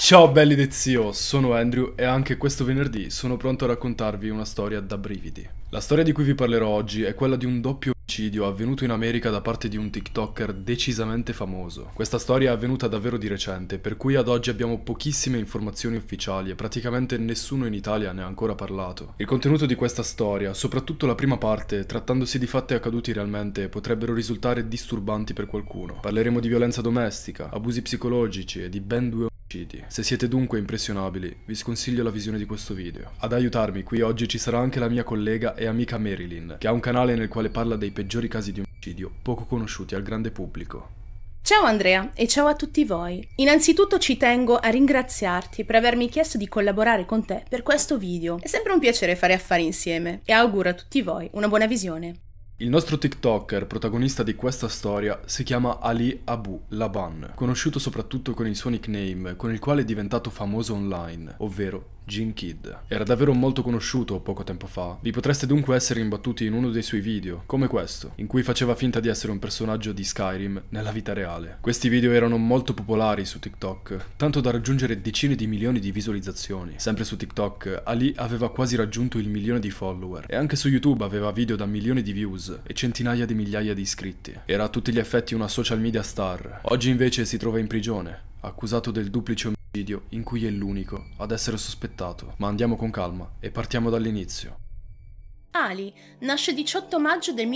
Ciao belli de zio, sono Andrew e anche questo venerdì sono pronto a raccontarvi una storia da brividi. La storia di cui vi parlerò oggi è quella di un doppio omicidio avvenuto in America da parte di un TikToker decisamente famoso. Questa storia è avvenuta davvero di recente, per cui ad oggi abbiamo pochissime informazioni ufficiali e praticamente nessuno in Italia ne ha ancora parlato. Il contenuto di questa storia, soprattutto la prima parte, trattandosi di fatti accaduti realmente, potrebbero risultare disturbanti per qualcuno. Parleremo di violenza domestica, abusi psicologici e di ben due omicidi. Se siete dunque impressionabili, vi sconsiglio la visione di questo video. Ad aiutarmi qui oggi ci sarà anche la mia collega e amica Marilyn, che ha un canale nel quale parla dei peggiori casi di omicidio, poco conosciuti al grande pubblico. Ciao Andrea e ciao a tutti voi. Innanzitutto ci tengo a ringraziarti per avermi chiesto di collaborare con te per questo video. È sempre un piacere fare affari insieme e auguro a tutti voi una buona visione. Il nostro TikToker, protagonista di questa storia, si chiama Ali Abu Laban, conosciuto soprattutto con il suo nickname, con il quale è diventato famoso online, ovvero Gene Kid. Era davvero molto conosciuto poco tempo fa. Vi potreste dunque essere imbattuti in uno dei suoi video, come questo, in cui faceva finta di essere un personaggio di Skyrim nella vita reale. Questi video erano molto popolari su TikTok, tanto da raggiungere decine di milioni di visualizzazioni. Sempre su TikTok, Ali aveva quasi raggiunto il 1 milione di follower, e anche su YouTube aveva video da milioni di views e centinaia di migliaia di iscritti. Era a tutti gli effetti una social media star. Oggi invece si trova in prigione, accusato del duplice omicidio in cui è l'unico ad essere sospettato. Ma andiamo con calma e partiamo dall'inizio. Ali nasce il 18 maggio del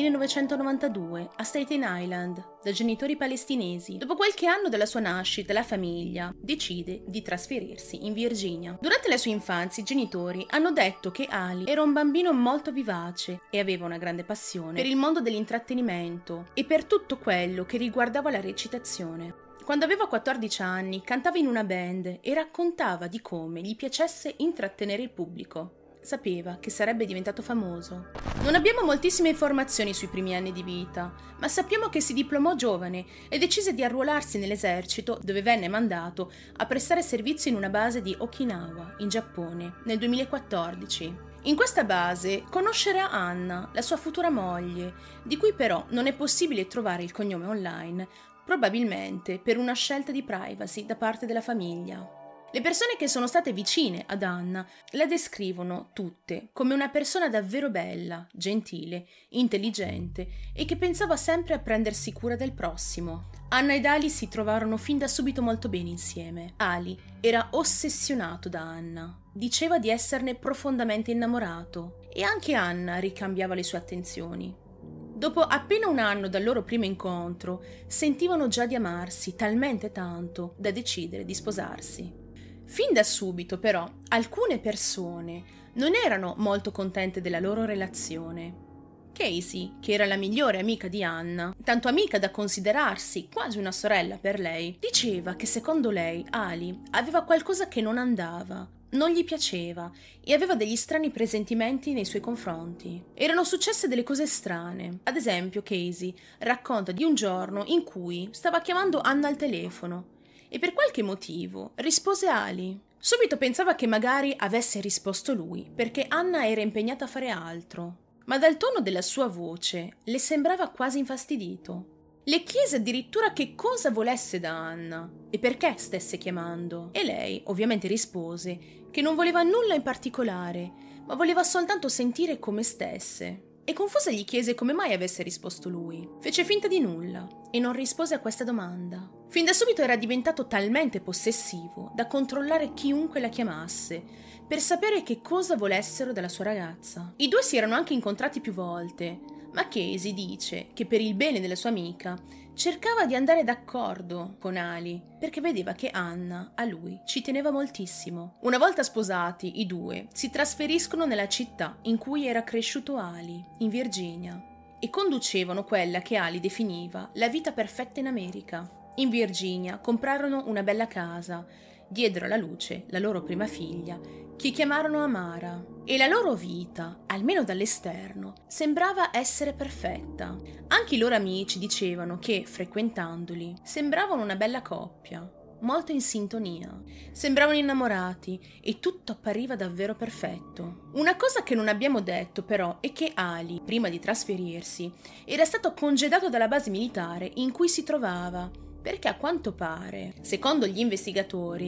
1992 a Staten Island da genitori palestinesi. Dopo qualche anno dalla sua nascita, la famiglia decide di trasferirsi in Virginia. Durante la sua infanzia, i genitori hanno detto che Ali era un bambino molto vivace e aveva una grande passione per il mondo dell'intrattenimento e per tutto quello che riguardava la recitazione. Quando aveva 14 anni, cantava in una band e raccontava di come gli piacesse intrattenere il pubblico. Sapeva che sarebbe diventato famoso. Non abbiamo moltissime informazioni sui primi anni di vita, ma sappiamo che si diplomò giovane e decise di arruolarsi nell'esercito, dove venne mandato a prestare servizio in una base di Okinawa, in Giappone, nel 2014. In questa base conoscerà Anna, la sua futura moglie, di cui però non è possibile trovare il cognome online, probabilmente per una scelta di privacy da parte della famiglia. Le persone che sono state vicine ad Anna la descrivono tutte come una persona davvero bella, gentile, intelligente e che pensava sempre a prendersi cura del prossimo. Anna ed Ali si trovarono fin da subito molto bene insieme. Ali era ossessionato da Anna, diceva di esserne profondamente innamorato e anche Anna ricambiava le sue attenzioni. Dopo appena un anno dal loro primo incontro, sentivano già di amarsi talmente tanto da decidere di sposarsi. Fin da subito, però, alcune persone non erano molto contente della loro relazione. Casey, che era la migliore amica di Anna, tanto amica da considerarsi quasi una sorella per lei, diceva che secondo lei Ali aveva qualcosa che non andava, non gli piaceva e aveva degli strani presentimenti nei suoi confronti. Erano successe delle cose strane. Ad esempio, Casey racconta di un giorno in cui stava chiamando Anna al telefono e per qualche motivo rispose Ali. Subito pensava che magari avesse risposto lui perché Anna era impegnata a fare altro, ma dal tono della sua voce le sembrava quasi infastidito. Le chiese addirittura che cosa volesse da Anna e perché stesse chiamando, e lei ovviamente rispose che non voleva nulla in particolare, ma voleva soltanto sentire come stesse. E confusa gli chiese come mai avesse risposto lui. Fece finta di nulla e non rispose a questa domanda. Fin da subito era diventato talmente possessivo da controllare chiunque la chiamasse, per sapere che cosa volessero dalla sua ragazza. I due si erano anche incontrati più volte, ma Casey dice che per il bene della sua amica cercava di andare d'accordo con Ali perché vedeva che Anna a lui ci teneva moltissimo. Una volta sposati, i due si trasferiscono nella città in cui era cresciuto Ali, in Virginia, e conducevano quella che Ali definiva la vita perfetta in America. In Virginia comprarono una bella casa, diedero alla luce la loro prima figlia, che chiamarono Amara, e la loro vita, almeno dall'esterno, sembrava essere perfetta. Anche i loro amici dicevano che, frequentandoli, sembravano una bella coppia, molto in sintonia. Sembravano innamorati e tutto appariva davvero perfetto. Una cosa che non abbiamo detto però è che Ali, prima di trasferirsi, era stato congedato dalla base militare in cui si trovava, perché a quanto pare, secondo gli investigatori,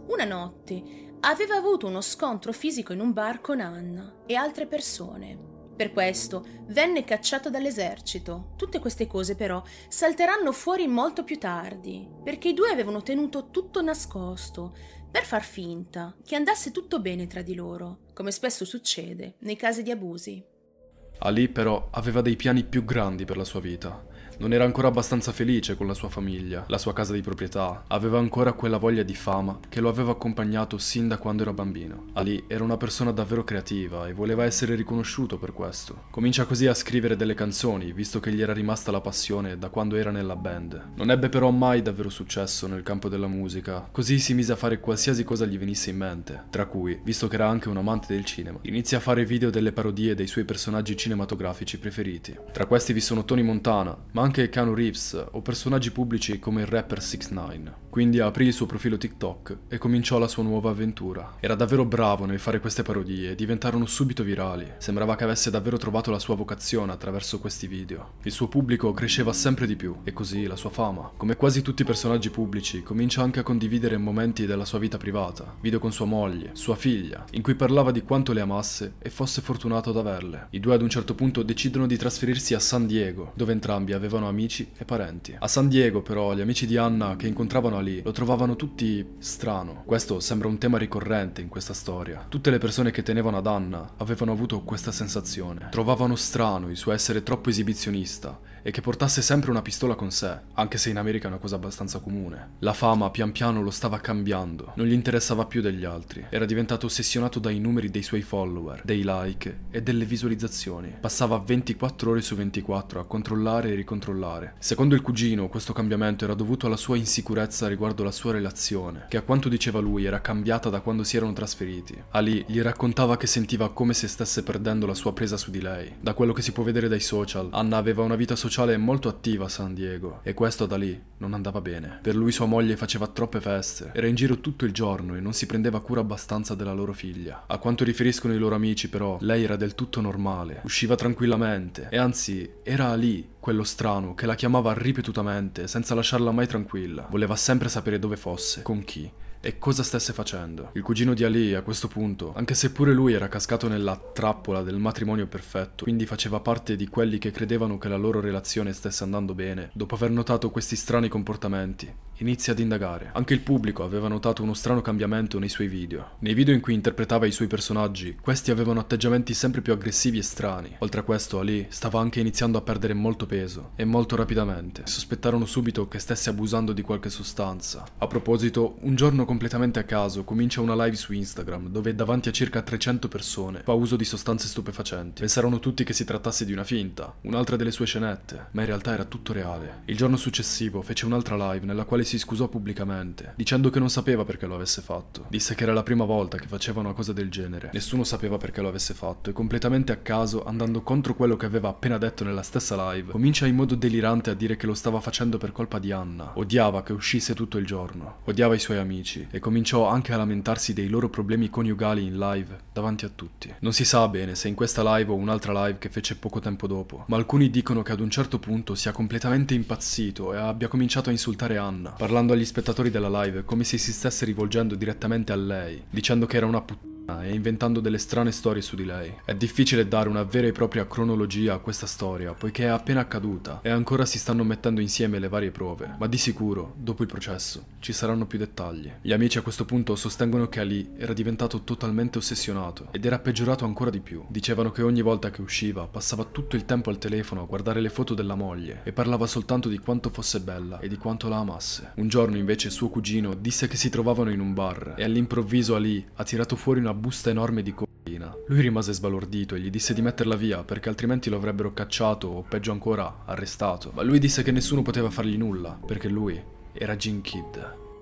Una notte aveva avuto uno scontro fisico in un bar con Anna e altre persone. Per questo venne cacciato dall'esercito. Tutte queste cose però salteranno fuori molto più tardi, perché i due avevano tenuto tutto nascosto per far finta che andasse tutto bene tra di loro, come spesso succede nei casi di abusi. Ali però aveva dei piani più grandi per la sua vita. Non era ancora abbastanza felice con la sua famiglia, la sua casa di proprietà, aveva ancora quella voglia di fama che lo aveva accompagnato sin da quando era bambino. Ali era una persona davvero creativa e voleva essere riconosciuto per questo. Comincia così a scrivere delle canzoni, visto che gli era rimasta la passione da quando era nella band. Non ebbe però mai davvero successo nel campo della musica, così si mise a fare qualsiasi cosa gli venisse in mente, tra cui, visto che era anche un amante del cinema, inizia a fare video delle parodie dei suoi personaggi cinematografici preferiti. Tra questi vi sono Tony Montana, ma anche Keanu Reeves o personaggi pubblici come il rapper 6ix9ine. Quindi aprì il suo profilo TikTok e cominciò la sua nuova avventura. Era davvero bravo nel fare queste parodie e diventarono subito virali. Sembrava che avesse davvero trovato la sua vocazione attraverso questi video. Il suo pubblico cresceva sempre di più e così la sua fama. Come quasi tutti i personaggi pubblici, comincia anche a condividere momenti della sua vita privata, video con sua moglie, sua figlia, in cui parlava di quanto le amasse e fosse fortunato ad averle. I due ad un certo punto decidono di trasferirsi a San Diego, dove entrambi avevano amici e parenti. A San Diego però gli amici di Anna che incontravano lì lo trovavano tutti strano. Questo sembra un tema ricorrente in questa storia. Tutte le persone che tenevano ad Anna avevano avuto questa sensazione. Trovavano strano il suo essere troppo esibizionista e che portasse sempre una pistola con sé, anche se in America è una cosa abbastanza comune. La fama pian piano lo stava cambiando, non gli interessava più degli altri. Era diventato ossessionato dai numeri dei suoi follower, dei like e delle visualizzazioni. Passava 24 ore su 24 a controllare e ricontrollare. Secondo il cugino, questo cambiamento era dovuto alla sua insicurezza riguardo la sua relazione, che a quanto diceva lui era cambiata da quando si erano trasferiti. Ali gli raccontava che sentiva come se stesse perdendo la sua presa su di lei. Da quello che si può vedere dai social, Anna aveva una vita sociale molto attiva a San Diego e questo da lì non andava bene. Per lui sua moglie faceva troppe feste, era in giro tutto il giorno e non si prendeva cura abbastanza della loro figlia. A quanto riferiscono i loro amici però, lei era del tutto normale, usciva tranquillamente e anzi era Ali quello strano che la chiamava ripetutamente senza lasciarla mai tranquilla. Voleva sempre sapere dove fosse, con chi e cosa stesse facendo. Il cugino di Ali a questo punto, anche se pure lui era cascato nella trappola del matrimonio perfetto, quindi faceva parte di quelli che credevano che la loro relazione stesse andando bene, dopo aver notato questi strani comportamenti, inizia ad indagare. Anche il pubblico aveva notato uno strano cambiamento nei suoi video. Nei video in cui interpretava i suoi personaggi, questi avevano atteggiamenti sempre più aggressivi e strani. Oltre a questo, Ali stava anche iniziando a perdere molto peso, e molto rapidamente. Sospettarono subito che stesse abusando di qualche sostanza. A proposito, un giorno completamente a caso comincia una live su Instagram, dove davanti a circa 300 persone fa uso di sostanze stupefacenti. Pensarono tutti che si trattasse di una finta, un'altra delle sue scenette, ma in realtà era tutto reale. Il giorno successivo fece un'altra live nella quale si scusò pubblicamente, dicendo che non sapeva perché lo avesse fatto. Disse che era la prima volta che faceva una cosa del genere. Nessuno sapeva perché lo avesse fatto e completamente a caso, andando contro quello che aveva appena detto nella stessa live, comincia in modo delirante a dire che lo stava facendo per colpa di Anna. Odiava che uscisse tutto il giorno, odiava i suoi amici e cominciò anche a lamentarsi dei loro problemi coniugali in live davanti a tutti. Non si sa bene se in questa live o un'altra live che fece poco tempo dopo, ma alcuni dicono che ad un certo punto sia completamente impazzito e abbia cominciato a insultare Anna, parlando agli spettatori della live come se si stesse rivolgendo direttamente a lei, dicendo che era una puttana e inventando delle strane storie su di lei. È difficile dare una vera e propria cronologia a questa storia, poiché è appena accaduta e ancora si stanno mettendo insieme le varie prove, ma di sicuro, dopo il processo, ci saranno più dettagli. Gli amici a questo punto sostengono che Ali era diventato totalmente ossessionato ed era peggiorato ancora di più. Dicevano che ogni volta che usciva passava tutto il tempo al telefono a guardare le foto della moglie e parlava soltanto di quanto fosse bella e di quanto la amasse. Un giorno invece suo cugino disse che si trovavano in un bar e all'improvviso Ali ha tirato fuori una busta enorme di cocaina. Lui rimase sbalordito e gli disse di metterla via perché altrimenti lo avrebbero cacciato o peggio ancora arrestato. Ma lui disse che nessuno poteva fargli nulla perché lui era Gene Kidd.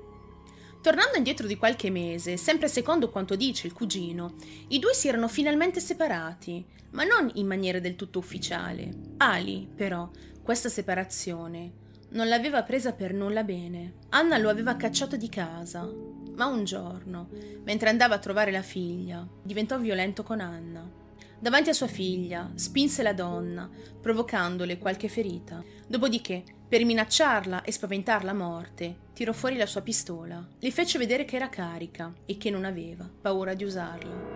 Tornando indietro di qualche mese, sempre secondo quanto dice il cugino, i due si erano finalmente separati, ma non in maniera del tutto ufficiale. Ali, però, questa separazione non l'aveva presa per nulla bene. Anna lo aveva cacciato di casa, ma un giorno, mentre andava a trovare la figlia, diventò violento con Anna. Davanti a sua figlia, spinse la donna, provocandole qualche ferita. Dopodiché Per minacciarla e spaventarla a morte, tirò fuori la sua pistola. Le fece vedere che era carica e che non aveva paura di usarla.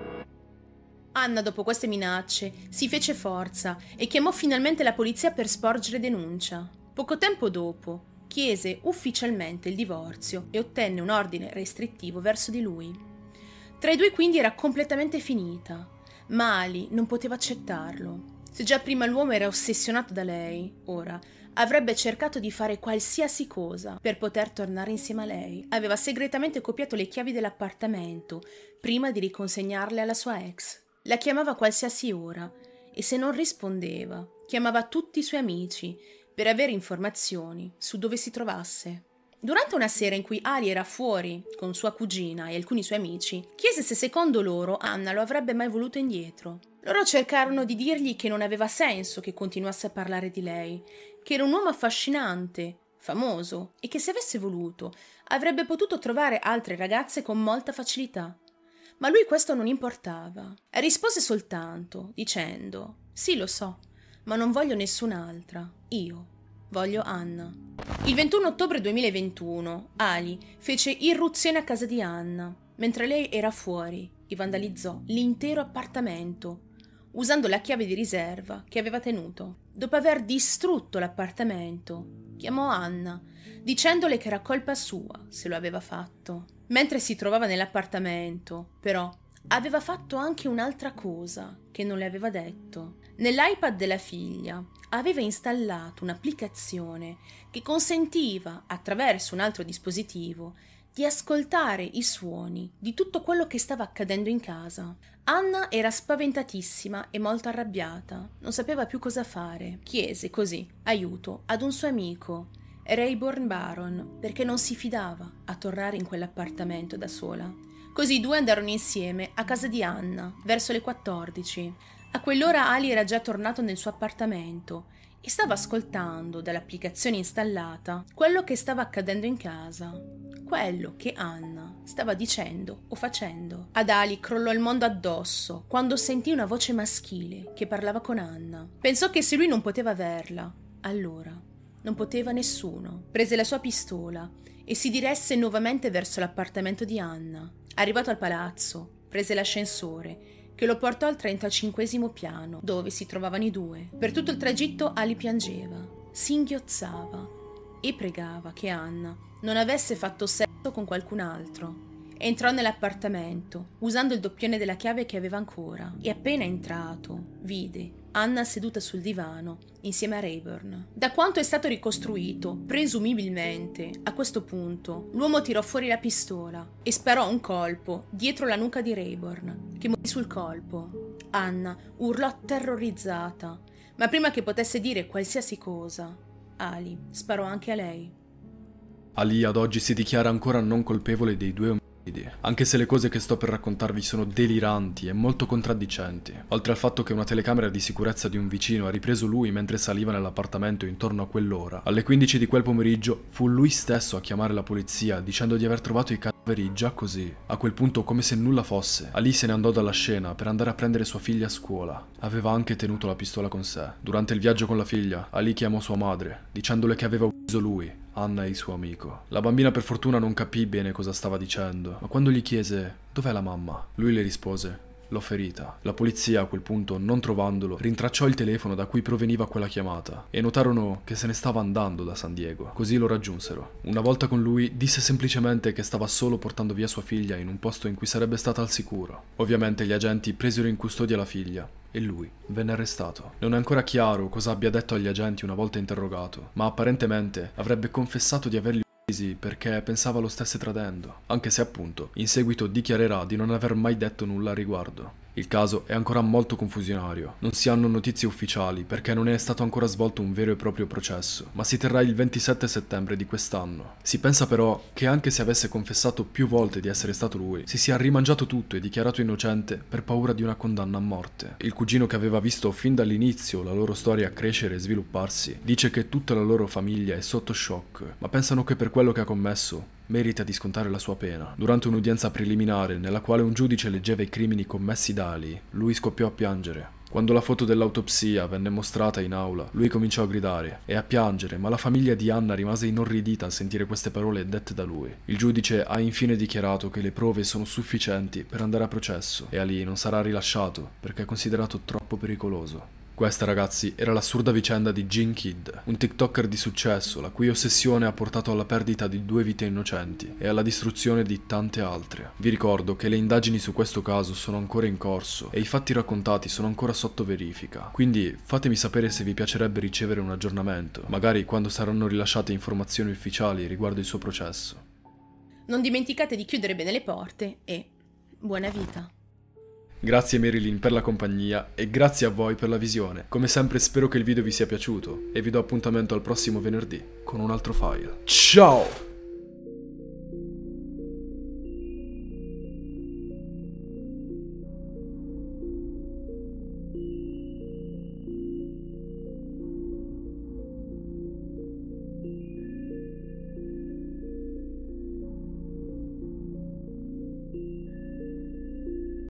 Anna, dopo queste minacce, si fece forza e chiamò finalmente la polizia per sporgere denuncia. Poco tempo dopo, chiese ufficialmente il divorzio e ottenne un ordine restrittivo verso di lui. Tra i due quindi era completamente finita, ma Ali non poteva accettarlo. Se già prima l'uomo era ossessionato da lei, ora avrebbe cercato di fare qualsiasi cosa per poter tornare insieme a lei. Aveva segretamente copiato le chiavi dell'appartamento prima di riconsegnarle alla sua ex. La chiamava a qualsiasi ora e se non rispondeva, chiamava tutti i suoi amici per avere informazioni su dove si trovasse. Durante una sera in cui Ali era fuori con sua cugina e alcuni suoi amici, chiese se secondo loro Anna lo avrebbe mai voluto indietro. Loro cercarono di dirgli che non aveva senso che continuasse a parlare di lei, che era un uomo affascinante, famoso e che se avesse voluto avrebbe potuto trovare altre ragazze con molta facilità. Ma a lui questo non importava. Rispose soltanto, dicendo: «Sì, lo so, ma non voglio nessun'altra. Io voglio Anna». Il 21 ottobre 2021, Ali fece irruzione a casa di Anna. Mentre lei era fuori e vandalizzò l'intero appartamento, usando la chiave di riserva che aveva tenuto. Dopo aver distrutto l'appartamento, chiamò Anna, dicendole che era colpa sua se lo aveva fatto. Mentre si trovava nell'appartamento, però, aveva fatto anche un'altra cosa che non le aveva detto. Nell'iPad della figlia aveva installato un'applicazione che consentiva, attraverso un altro dispositivo, di ascoltare i suoni di tutto quello che stava accadendo in casa. Anna era spaventatissima e molto arrabbiata, non sapeva più cosa fare. Chiese così aiuto ad un suo amico, Rayburn Baron, perché non si fidava a tornare in quell'appartamento da sola. Così i due andarono insieme a casa di Anna, verso le 14. A quell'ora Ali era già tornato nel suo appartamento e stava ascoltando dall'applicazione installata quello che stava accadendo in casa, quello che Anna stava dicendo o facendo. Ad Ali crollò il mondo addosso quando sentì una voce maschile che parlava con Anna. Pensò che se lui non poteva averla, allora non poteva nessuno. Prese la sua pistola e si diresse nuovamente verso l'appartamento di Anna. Arrivato al palazzo, prese l'ascensore che lo portò al 35° piano, dove si trovavano i due. Per tutto il tragitto Ali piangeva, singhiozzava e pregava che Anna non avesse fatto sesso con qualcun altro. Entrò nell'appartamento, usando il doppione della chiave che aveva ancora, e appena entrato, vide Anna seduta sul divano, insieme a Rayburn. Da quanto è stato ricostruito, presumibilmente, a questo punto, l'uomo tirò fuori la pistola e sparò un colpo dietro la nuca di Rayburn, che morì sul colpo. Anna urlò terrorizzata, ma prima che potesse dire qualsiasi cosa, Ali sparò anche a lei. Ali ad oggi si dichiara ancora non colpevole dei due omicidi, anche se le cose che sto per raccontarvi sono deliranti e molto contraddicenti. Oltre al fatto che una telecamera di sicurezza di un vicino ha ripreso lui mentre saliva nell'appartamento intorno a quell'ora, alle 15 di quel pomeriggio fu lui stesso a chiamare la polizia dicendo di aver trovato i cadaveri già così. A quel punto, come se nulla fosse, Ali se ne andò dalla scena per andare a prendere sua figlia a scuola. Aveva anche tenuto la pistola con sé. Durante il viaggio con la figlia, Ali chiamò sua madre, dicendole che aveva ucciso lui, Anna e il suo amico. La bambina per fortuna non capì bene cosa stava dicendo, ma quando gli chiese «Dov'è la mamma?», lui le rispose «L'ho ferita». La polizia a quel punto, non trovandolo, rintracciò il telefono da cui proveniva quella chiamata e notarono che se ne stava andando da San Diego. Così lo raggiunsero. Una volta con lui, disse semplicemente che stava solo portando via sua figlia in un posto in cui sarebbe stata al sicuro. Ovviamente gli agenti presero in custodia la figlia e lui venne arrestato. Non è ancora chiaro cosa abbia detto agli agenti una volta interrogato, ma apparentemente avrebbe confessato di averli uccisi perché pensava lo stesse tradendo, anche se appunto in seguito dichiarerà di non aver mai detto nulla a riguardo. Il caso è ancora molto confusionario, non si hanno notizie ufficiali perché non è stato ancora svolto un vero e proprio processo, ma si terrà il 27 settembre di quest'anno. Si pensa però che anche se avesse confessato più volte di essere stato lui, si sia rimangiato tutto e dichiarato innocente per paura di una condanna a morte. Il cugino che aveva visto fin dall'inizio la loro storia crescere e svilupparsi, dice che tutta la loro famiglia è sotto shock, ma pensano che per quello che ha commesso merita di scontare la sua pena. Durante un'udienza preliminare nella quale un giudice leggeva i crimini commessi da Ali, lui scoppiò a piangere Quando la foto dell'autopsia venne mostrata in aula, lui cominciò a gridare e a piangere, ma la famiglia di Anna rimase inorridita a sentire queste parole dette da lui. Il giudice ha infine dichiarato che le prove sono sufficienti per andare a processo e Ali non sarà rilasciato perché è considerato troppo pericoloso. Questa, ragazzi, era l'assurda vicenda di Gene Kidd, un TikToker di successo la cui ossessione ha portato alla perdita di 2 vite innocenti e alla distruzione di tante altre. Vi ricordo che le indagini su questo caso sono ancora in corso e i fatti raccontati sono ancora sotto verifica, quindi fatemi sapere se vi piacerebbe ricevere un aggiornamento, magari quando saranno rilasciate informazioni ufficiali riguardo il suo processo. Non dimenticate di chiudere bene le porte e buona vita. Grazie Marilyn per la compagnia e grazie a voi per la visione. Come sempre spero che il video vi sia piaciuto e vi do appuntamento al prossimo venerdì con un altro file. Ciao!